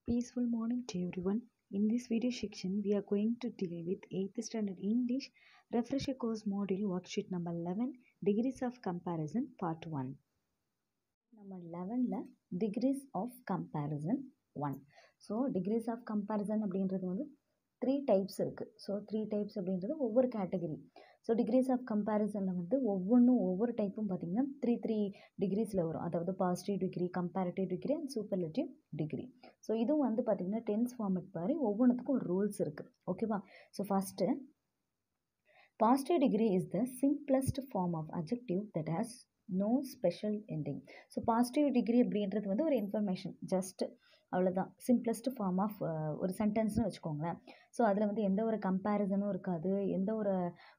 Peaceful morning to everyone. In this video section, we are going to deal with 8th standard English refresher course module worksheet number 11 degrees of comparison part 1. Number 11 degrees of comparison 1. So degrees of comparison அப்படின்றது வந்து 3 types இருக்கு. So 3 types அப்படின்றது ஒவ்வொரு category. So degrees of கம்பேரிசனில் வந்து ஒவ்வொரு டைப்பும் பார்த்தீங்கன்னா த்ரீ டிகிரிஸில் வரும். அதாவது positive degree, comparative degree and superlative degree. So இதுவும் வந்து பார்த்தீங்கன்னா டென்ஸ் ஃபார்மேட் மாதிரி ஒவ்வொன்றுத்துக்கும் ஒரு ரூல்ஸ் இருக்குது. ஓகேவா? So first positive degree is the simplest form of adjective that has no special ending. So positive degree அப்படின்றது வந்து ஒரு இன்ஃபர்மேஷன், ஜஸ்ட் அவ்வளோதான். சிம்பிளஸ்ட் ஃபார்ம் ஆஃப் ஒரு சென்டென்ஸ்னு வச்சுக்கோங்களேன். ஸோ அதில் வந்து எந்த ஒரு கம்பேரிசனும் இருக்காது, எந்த ஒரு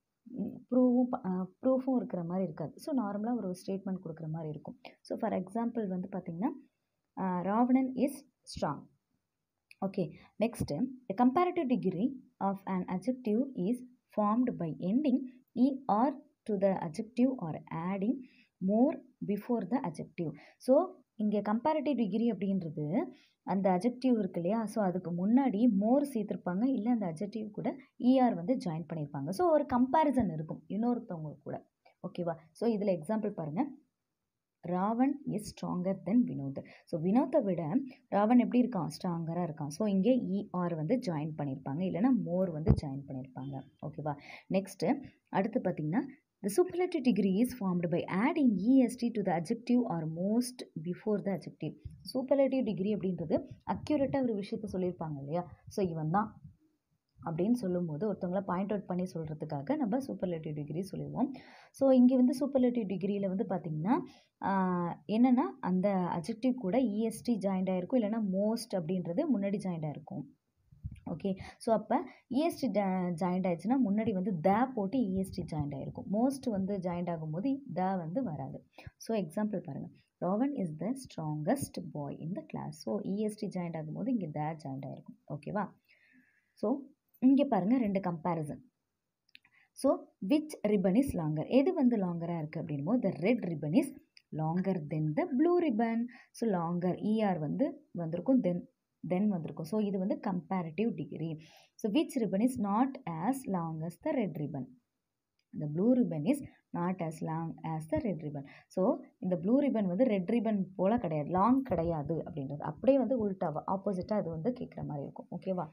ப்ரூஃபும் இருக்கிற மாதிரி இருக்காது. ஸோ நார்மலாக ஒரு ஸ்டேட்மெண்ட் கொடுக்குற மாதிரி இருக்கும். ஸோ ஃபார் எக்ஸாம்பிள் வந்து பார்த்திங்கன்னா Ravanan is strong. Okay, next a comparative degree of an adjective is formed by ending er to the adjective or adding more before the adjective. So இங்கே கம்பேரிட்டிவ் டிகிரி அப்படின்றது அந்த adjective இருக்கு இல்லையா, so அதுக்கு முன்னாடி மோர் சேர்த்துருப்பாங்க, இல்லை அந்த அட்ஜெக்டிவ் கூட இஆர் வந்து ஜாயின் பண்ணியிருப்பாங்க. ஸோ ஒரு கம்பேரிசன் இருக்கும் இன்னொருத்தவங்க கூட. ஓகேவா? ஸோ இதில் எக்ஸாம்பிள் பாருங்கள். Ravan is stronger than Vinod. So வினோத்தை விட ராவன் எப்படி இருக்கான்? ஸ்ட்ராங்கராக இருக்கான். ஸோ இங்கே இஆர் வந்து ஜாயின் பண்ணியிருப்பாங்க, இல்லைனா மோர் வந்து ஜாயின் பண்ணியிருப்பாங்க. ஓகேவா? நெக்ஸ்ட்டு அடுத்து பார்த்திங்கன்னா the superlative degree is formed by adding est to the adjective or most before the adjective. Superlative degree அப்படின்றது அக்யூரேட்டாக ஒரு விஷயத்த சொல்லியிருப்பாங்க இல்லையா, ஸோ இவன் தான் அப்படின்னு சொல்லும்போது ஒருத்தவங்களை பாயிண்ட் அவுட் பண்ணி சொல்கிறதுக்காக நம்ம சூப்பர்லேட்டிவ் டிகிரி சொல்லிடுவோம். ஸோ இங்கே வந்து சூப்பர்லேட்டிவ் டிகிரியில் வந்து பார்த்திங்கன்னா என்னென்னா அந்த அட்ஜெக்டிவ் கூட இஎஸ்டி ஜாயிண்ட் ஆகிருக்கும், இல்லைனா மோஸ்ட் அப்படின்றது முன்னாடி ஜாயிண்ட் ஆகிருக்கும். ஓகே, ஸோ அப்போ இஎஸ்டி ஜாயிண்ட் ஆயிடுச்சுன்னா முன்னாடி வந்து த போட்டு இஎஸ்டி ஜாயிண்ட் ஆகிருக்கும். மோஸ்ட் வந்து ஜாயிண்ட் ஆகும்போது த வந்து வராது. ஸோ எக்ஸாம்பிள் பாருங்கள். Ravan is the strongest boy in the class. So EST joint ஆகும்போது இங்கே த ஜாயிண்ட் ஆகிருக்கும். ஓகேவா? ஸோ இங்கே பாருங்கள் ரெண்டு comparison. So which ribbon is longer? எது வந்து லாங்கராக இருக்குது அப்படின்னும் the red ribbon is longer than the blue ribbon. So longer ER வந்து வந்திருக்கும், தென் வந்திருக்கும். ஸோ இது வந்து comparative degree. So which ribbon is not as long as the red ribbon? இந்த blue ribbon is not as long as the red ribbon. ஸோ இந்த blue ribbon வந்து red ribbon போல் கிடையாது, லாங் கிடையாது அப்படின்றது. அப்படியே வந்து உல்டாவாக ஆப்போசிட்டாக அது வந்து கேட்குற மாதிரி இருக்கும். ஓகேவா?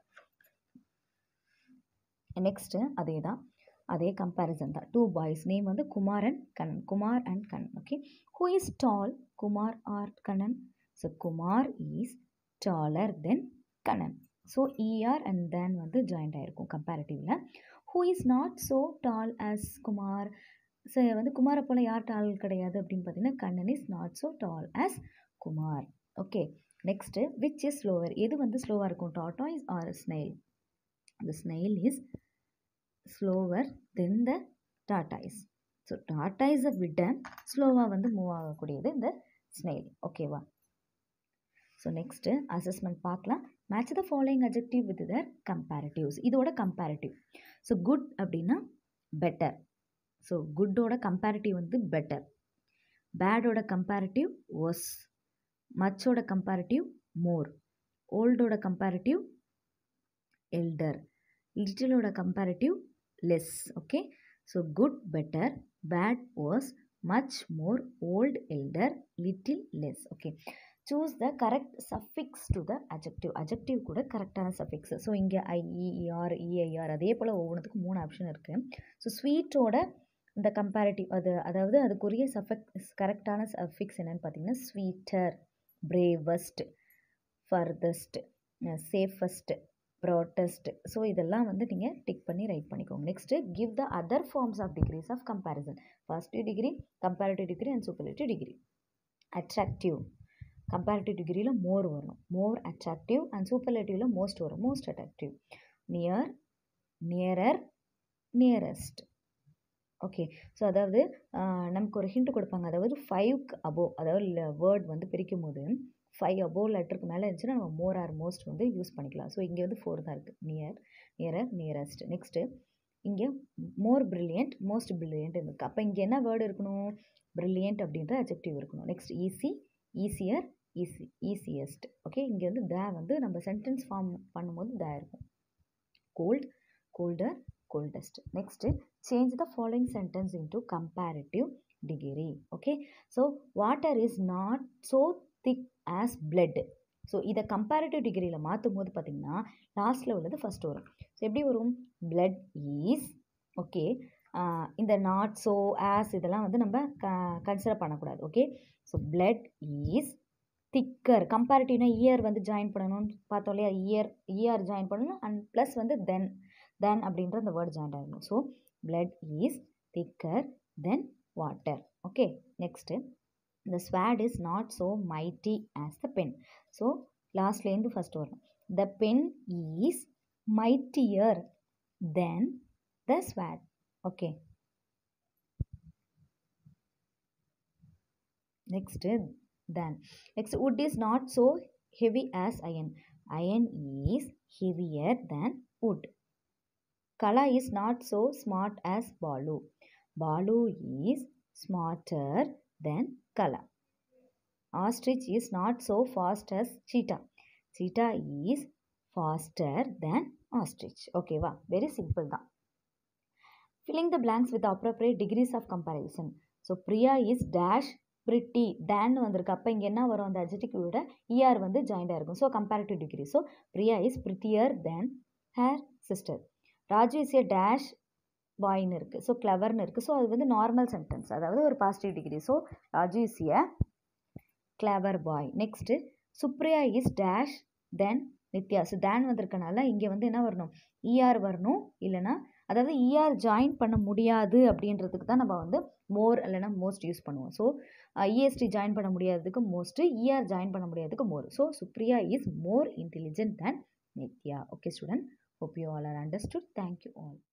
நெக்ஸ்ட்டு அதே கம்பேரிசன் தான். 2 பாய்ஸ் நேம் வந்து Kumar and Kannan. Kumar and Kannan. Okay, who is tall, Kumar or Kannan? So Kumar is taller than Kannan. So ER and than வந்து ஜாயிண்ட் ஆகிருக்கும் கம்பேரிட்டிவில். Who is not so tall as Kumar? So வந்து குமாரை போல் யார் டால் கிடையாது அப்படின்னு பார்த்தீங்கன்னா Kannan is not so tall as Kumar. Okay, next which is slower? எது வந்து ஸ்லோவாக இருக்கும்? Tortoise or snail? the snail is slower than the tortoise. So டாட்டாய்ஸை விட ஸ்லோவாக வந்து மூவ் ஆகக்கூடியது இந்த ஸ்னெயில். ஓகேவா? ஸோ நெக்ஸ்ட்டு அசஸ்மெண்ட் பார்க்கலாம். Match the following adjective with the comparatives. இதோட கம்பேரிட்டிவ். ஸோ குட் அப்படின்னா பெட்டர். ஸோ குட்டோட கம்பேரிட்டிவ் வந்து பெட்டர். பேடோட கம்பேரிட்டிவ் ஒர்ஸ். மச்சோட கம்பேரிட்டிவ் மோர். ஓல்டோட கம்பேரிட்டிவ் எல்டர். லிட்டிலோட comparative less. Okay, so good better, bad worse, much more, old elder, little less. Okay, choose the correct suffix to the adjective. Adjective கூட கரெக்டான suffix. So இங்கே ஐஇஆர், இஐஆர் அதே போல் ஒவ்வொன்றுத்துக்கும் 3 option இருக்குது. So ஸ்வீட்டோட இந்த comparative அதாவது அதுக்குரிய கரெக்டான சஃபிக்ஸ் என்னென்னு பார்த்தீங்கன்னா sweeter, bravest, furthest, safest, broadest. So இதெல்லாம் வந்து நீங்கள் டிக் பண்ணி ரைட் பண்ணிக்கோங்க. Next give the other forms of degrees of comparison. Positive degree, comparative degree and superlative degree. Attractive comparative டிகிரியில் மோர் வரும், மோர் அட்ராக்டிவ். அண்ட் சூப்பர்லேட்டிவில் மோஸ்ட் வரும், most attractive. Near, nearer, nearest. Okay, so அதாவது நமக்கு ஒரு hint கொடுப்பாங்க. அதாவது 5க்கு above, அதாவது வேர்ட் வந்து பிரிக்கும் போது 5 அபோவ் லெட்டருக்கு மேலே இருந்துச்சுன்னா நம்ம மோர் ஆர் மோஸ்ட் வந்து யூஸ் பண்ணிக்கலாம். ஸோ இங்கே வந்து 4 தான் இருக்குது. Near, nearer, nearest. நெக்ஸ்ட்டு இங்கே மோர் பிரில்லியன்ட், மோஸ்ட் பிரில்லியன்ட் இருக்குது. அப்போ இங்கே என்ன வேர்டு இருக்கணும்? பிரில்லியன்ட் அப்படின்ற அட்ஜெக்டிவ் இருக்கணும். Next easy, easier, easiest. Okay, இங்கே வந்து த வந்து நம்ம சென்டென்ஸ் ஃபார்ம் பண்ணும்போது த இருக்கும். Cold, colder, coldest. Next, change the following sentence into comparative degree. Okay, so water is not so thick as blood. So இதை comparative டிகிரியில் மாற்றும் போது பார்த்தீங்கன்னா லாஸ்ட்டில் உள்ளது ஃபஸ்ட் வரும். ஸோ எப்படி வரும்? blood is. ஓகே, இந்த நாட் ஸோ ஆஸ் இதெல்லாம் வந்து நம்ம கன்சிடர் பண்ணக்கூடாது. Okay, so blood is thicker. கம்பேரிட்டிவ்னா இயர் வந்து ஜாயின் பண்ணணும்னு பார்த்தோம் இல்லையா? இயர் ஜாயின் பண்ணணும் அண்ட் ப்ளஸ் வந்து தென் அப்படின்ற அந்த வேர்டு ஜாயின் ஆகணும். So blood is thicker than water. Okay, next the sword is not so mighty as the pen. So லாஸ்ட்லேருந்து ஃபஸ்ட் வரணும். the pen is mightier than the sword. Okay, next then. Next, wood is not so heavy as iron. Iron is heavier than wood. Kala is not so smart as Balu. Balu is smarter than Kala. Ostrich is not so fast as cheetah. Cheetah is faster than ostrich. Okay, va? Very simple da. Filling the blanks with the appropriate degrees of comparison. So, Priya is dash pretty than வந்திருக்கு. அப்போ இங்கே என்ன வரும்? அந்த adjective விட er வந்து ஜாயிண்டாக இருக்கும். So comparative degree. So Priya is prettier than her sister. Raju is a dash பாய்னு இருக்குது. ஸோ கிளவர்னு இருக்குது. ஸோ அது வந்து நார்மல் சென்டென்ஸ், அதாவது ஒரு positive degree. So Raju is a clever boy. Next Supriya is dash than Nithya. So than வந்திருக்கனால இங்கே வந்து என்ன வரணும்? இஆர் வரணும். இல்லைனா அதாவது இஆர் ஜாயின் பண்ண முடியாது அப்படின்றதுக்கு தான் நம்ம வந்து மோர் இல்லைனா மோஸ்ட் யூஸ் பண்ணுவோம். ஸோ இஎஸ்டி ஜாயின் பண்ண முடியாததுக்கு மோஸ்ட்டு, இஆர் ஜாயின் பண்ண முடியாததுக்கு more. So Supriya is more intelligent than Nithya. Okay student, hope you all are understood. Thank you all.